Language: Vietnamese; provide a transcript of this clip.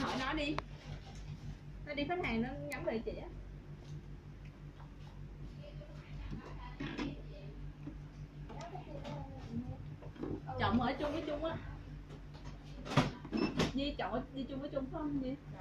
hỏi nó đi. Nó đi khách hàng nó nhắn về chị á. Chồng ở chung với Trung á. Di chọn đi chung với Trung phải không Di?